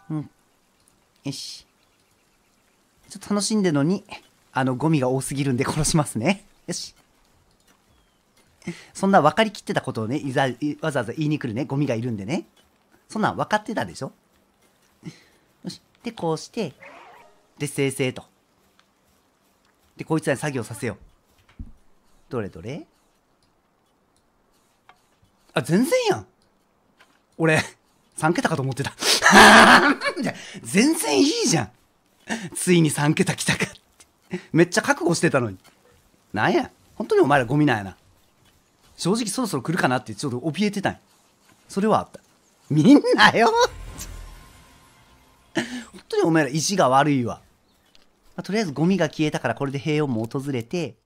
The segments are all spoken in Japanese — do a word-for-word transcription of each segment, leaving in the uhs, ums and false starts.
うん。よし。ちょっと楽しんでるのに、あの、ゴミが多すぎるんで殺しますね。よし。そんな分かりきってたことをね、いざ、わざわざ言いに来るね、ゴミがいるんでね。そんなん分かってたでしょ。よし。で、こうして、で、生成と。で、こいつらに作業させよう。どれどれ？あ、全然やん。俺、さん桁かと思ってた。全然いいじゃん。ついにさん桁来たかって。めっちゃ覚悟してたのに。なんや、本当にお前らゴミなんやな。正直そろそろ来るかなってちょっと怯えてたんや。それはあった。みんなよ。本当にお前ら意地が悪いわ。まあ、とりあえずゴミが消えたからこれで平穏も訪れて。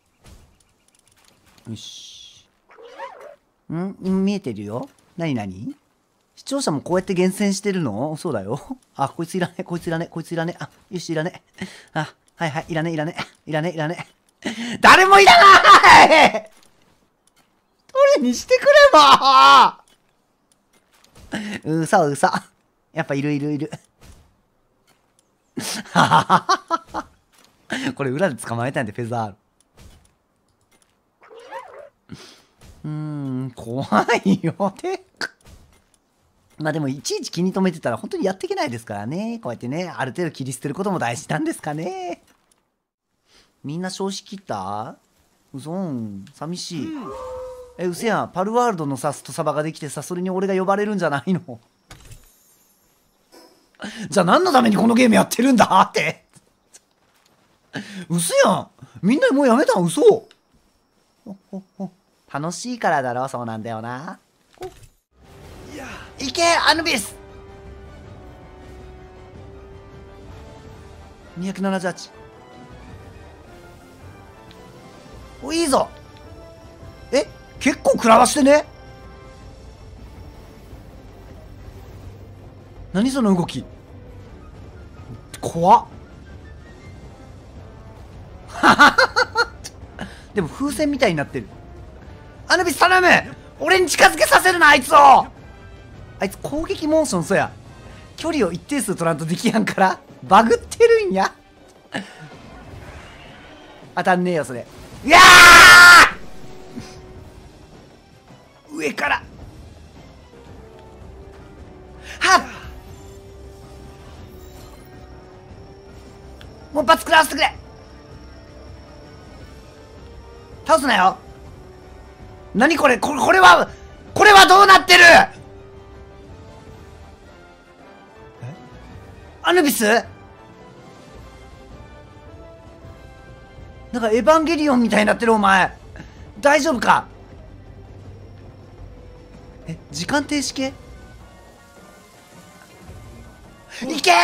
よし。ん見えてるよ。なになに？視聴者もこうやって厳選してるの？そうだよ。あ、こいついらねえ、こいついらねえ、こいついらねえ。あ、よし、いらねえ。あ、はいはい、いらねえ、いらねえ。いらねえ、いらねえ。誰もいらない！どれにしてくれば！うそ、うそ。やっぱいるいるいる。これ裏で捕まえたんで、フェザール。うーん、怖いよ。てか。まあでもいちいち気に留めてたら本当にやっていけないですからね。こうやってね、ある程度切り捨てることも大事なんですかね。みんな消費切った？うそん、寂しい。え、うせやん、パルワールドのさ、ストサバができてさ、それに俺が呼ばれるんじゃないの？じゃあ何のためにこのゲームやってるんだって。うせやん、みんなもうやめたん？嘘。ほほほ、楽しいからだろ。そうなんだよな。いけアヌビス。にひゃくななじゅうはち。お、いいぞ。え、結構食らわしてね。何その動き。怖っ。でも風船みたいになってる。アヌビス頼む。俺に近づけさせるな、あいつを。あいつ攻撃モーション、そや距離を一定数取らんとできやんからバグってるんや。当たんねえよそれ。いやー上からはっ、もう一発食らわせてくれ。倒すなよ。何これ、これこれはこれはどうなってる。アヌビス？なんかエヴァンゲリオンみたいになってる。お前大丈夫か？え、時間停止系？いけー！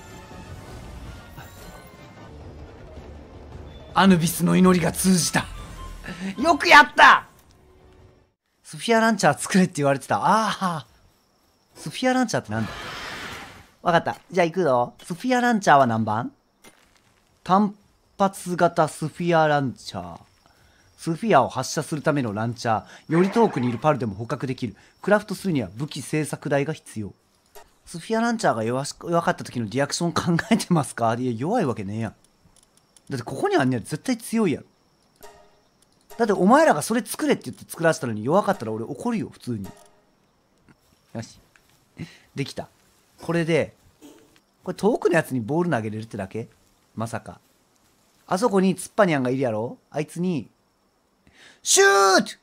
アヌビスの祈りが通じた。よくやった。スフィアランチャー作れって言われてた。ああ、スフィアランチャーってなんだ。わかった。じゃあ行くぞ。スフィアランチャーは何番？単発型スフィアランチャー。スフィアを発射するためのランチャー。より遠くにいるパルでも捕獲できる。クラフトするには武器製作台が必要。スフィアランチャーが弱し弱かった時のリアクション考えてますか？いや、弱いわけねえやん。だってここにあんねや絶対強いやん。だってお前らがそれ作れって言って作らせたのに弱かったら俺怒るよ、普通に。よし。できた。これで、これ遠くのやつにボール投げれるってだけ？まさか。あそこにツッパニャンがいるやろ？あいつに、シュート！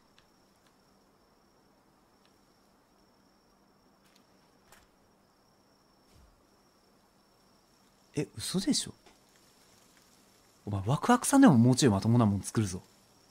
え、嘘でしょ？お前ワクワクさんでももうちょいまともなもん作るぞ。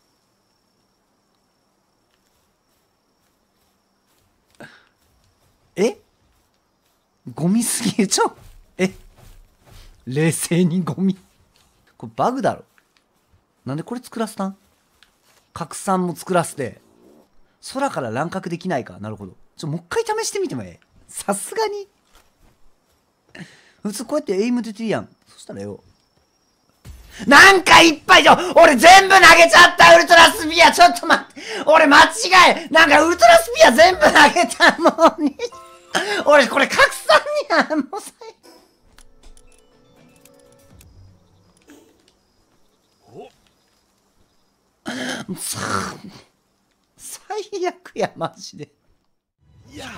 え？ゴミすぎる。ちょえ冷静にゴミ。これバグだろ。なんでこれ作らせたん？拡散も作らせて空から乱獲できないか。なるほど。ちょもう一回試してみてもええ？さすがに普通こうやってエイム出てるやん。そしたらよ、なんかいっぱいじゃん。俺全部投げちゃった。ウルトラスピア。ちょっと待って、俺間違え。なんかウルトラスピア全部投げたのに俺これ拡散にゃんもう最最悪やマジで。いや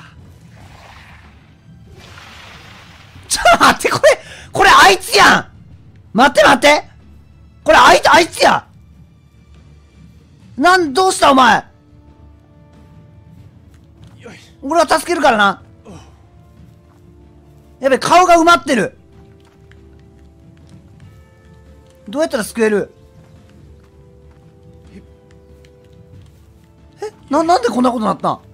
ちょっと待って、これこれあいつやん。待って待って、これあいつあいつや。なんどうしたお前。俺は助けるからな。やべ、顔が埋まってる。どうやったら救える。えな、なんでこんなことなったん。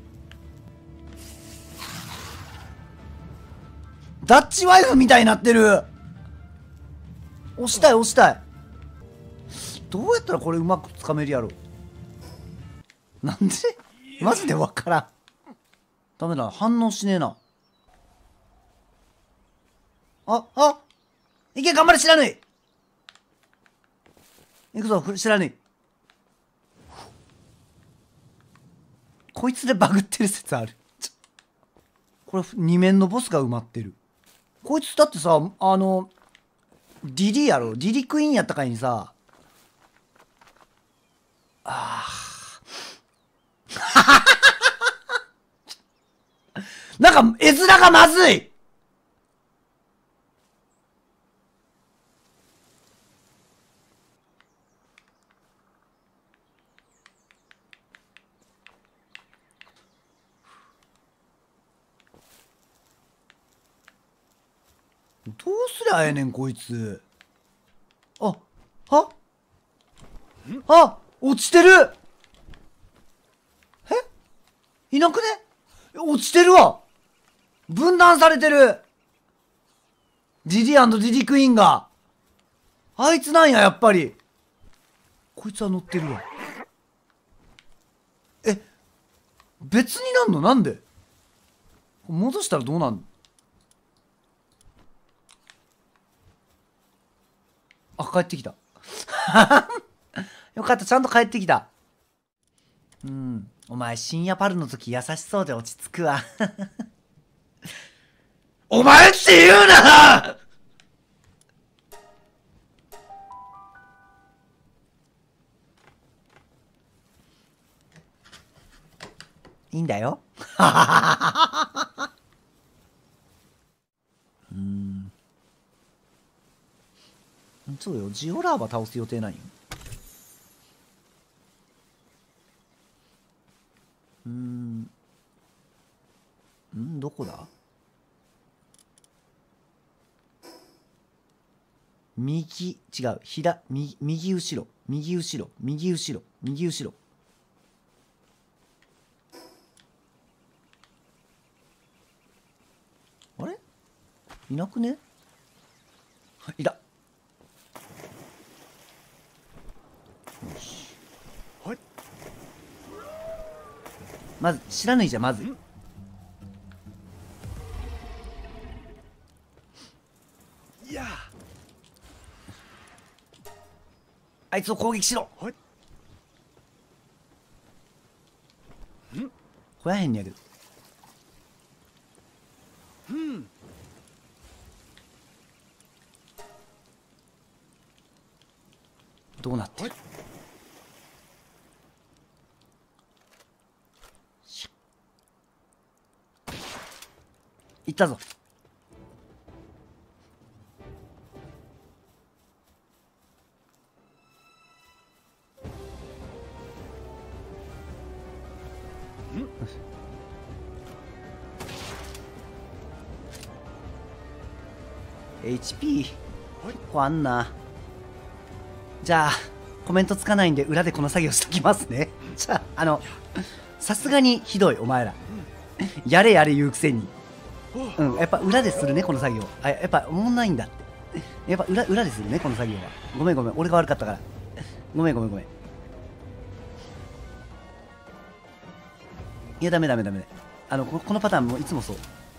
ダッチワイフみたいになってる。押したい押したい。どうやったらこれうまくつかめるやろ。なんでマジでわからん。ダメだ、反応しねえな。あ、あいけ、頑張れ、知らぬい。行くぞ、知らぬい。こいつでバグってる説ある。これ、二面のボスが埋まってる。こいつだってさ、あの、リリやろ、リリクイーンやったかいにさ、ああ。なんか、絵面がまずい。どうすりゃええねんこいつ。あ、はあ、落ちてる。えいなくね。落ちてるわ。分断されてる。リリー&リリクイーンが。あいつなんや、やっぱり。こいつは乗ってるわ。え、別になんのなんで戻したらどうなんの。あ、帰ってきた。よかった、ちゃんと帰ってきた。うん。お前、深夜パルの時優しそうで落ち着くわ。お前って言うな。いいんだよ。うん。そうよ、ジオラーバ倒す予定ないよ。うーん。んどこだ。右、違う。左、右、右後ろ。右後ろ。右後ろ。右後ろ。あれいなくね。いた。よし。はい。まず、知らないじゃん、まず。いやあいつを攻撃しろ。はい。んほやへんねやけど。うん。どうなってる。はい、いったぞ。エイチピー 結構あんな。じゃあコメントつかないんで裏でこの作業しときますね。じゃああのさすがにひどいお前ら。やれやれ言うくせに。うん、やっぱ裏でするねこの作業。あ、やっぱおもんないんだって。やっぱ裏裏でするねこの作業は。ごめんごめん、俺が悪かったから。ごめんごめんごめん。いやダメダメダメ。あの こ, このパターンもいつもそう。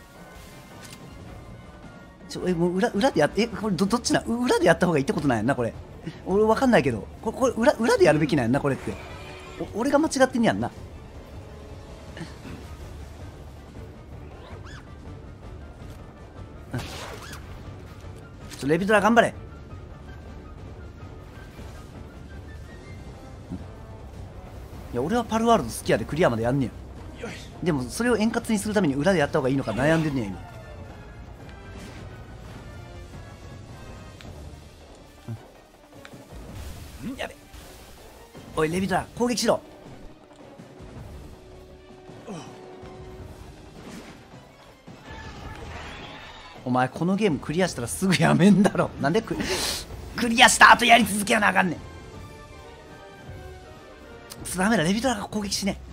ちょえもう 裏, 裏でやえこれ ど, どっちな裏でやった方がいいってことなんやんなこれ。俺わかんないけどこれこれ 裏, 裏でやるべきなんやんなこれって。お俺が間違ってんやんな。 とレビトラ頑張れ。いや俺はパルワールド好きやでクリアまでやんねや。でもそれを円滑にするために裏でやった方がいいのか悩んでんねや今。うん、やべ。おいレビトラ攻撃しろ。お前このゲームクリアしたらすぐやめんだろ。なんでククリアした後やり続けやなあかんねん。ダメだレビトラが攻撃しねえ。